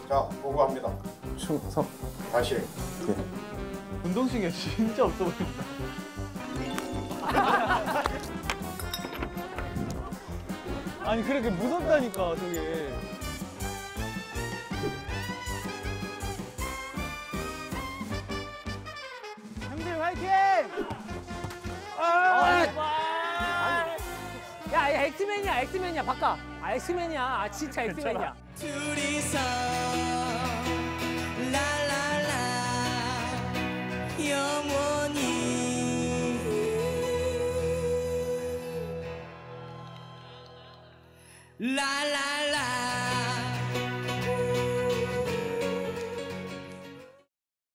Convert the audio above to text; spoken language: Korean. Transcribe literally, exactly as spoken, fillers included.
자, 보고합니다. 충성. 다시. 예. 운동신경 진짜 없어 보인다. 아니 그렇게 무섭다니까 저게. 형들 화이팅! 아! 야, 야, 엑스맨이야, 엑스맨이야, 바꿔. 아, 엑스맨이야. 아, 진짜 엑스맨이야. 둘이서 라라라 영원히 라라